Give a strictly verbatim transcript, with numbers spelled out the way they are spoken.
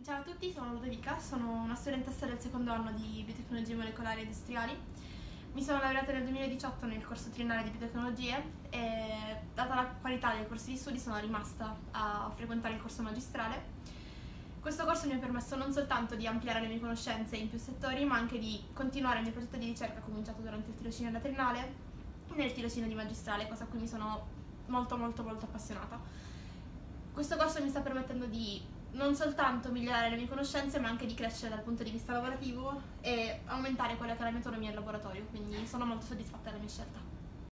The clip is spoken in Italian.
Ciao a tutti, sono Ludovica, sono una studentessa del secondo anno di Biotecnologie Molecolari e Industriali. Mi sono laureata nel duemiladiciotto nel corso triennale di biotecnologie e, data la qualità dei corsi di studi, sono rimasta a frequentare il corso magistrale. Questo corso mi ha permesso non soltanto di ampliare le mie conoscenze in più settori, ma anche di continuare il mio progetto di ricerca cominciato durante il tirocinio della triennale nel tirocinio di magistrale, cosa a cui mi sono molto molto molto appassionata. Questo corso mi sta permettendo di non soltanto migliorare le mie conoscenze, ma anche di crescere dal punto di vista lavorativo e aumentare quella che è la mia autonomia al laboratorio, quindi sono molto soddisfatta della mia scelta.